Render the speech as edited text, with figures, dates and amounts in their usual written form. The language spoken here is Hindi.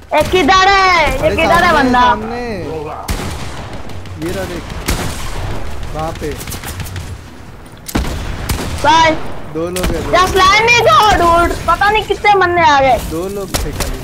एक किधर है? ये किधर है बंदा? सामने ये रहा देख वहाँ पे। भाई 2 लोग है। जस्ट लाइन नहीं दो डूड, पता नहीं कितने बंदे आ गए। 2 लोग थे खाली।